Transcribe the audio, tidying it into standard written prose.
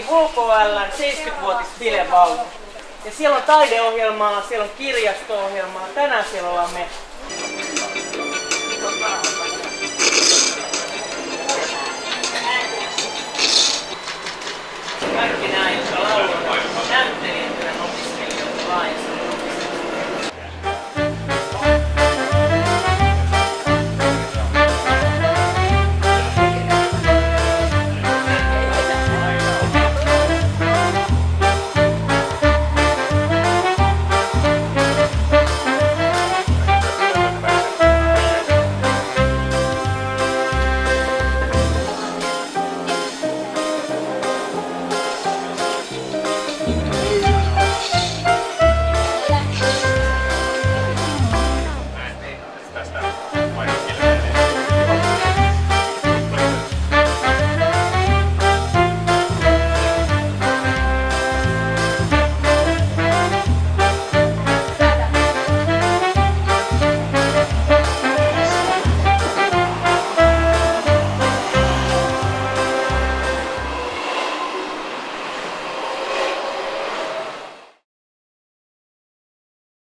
HKL:n 70-vuotisbilevaunu. Ja siellä on taideohjelmaa, siellä on kirjasto-ohjelmaa. Tänään siellä ollaan me. Kaikki näin.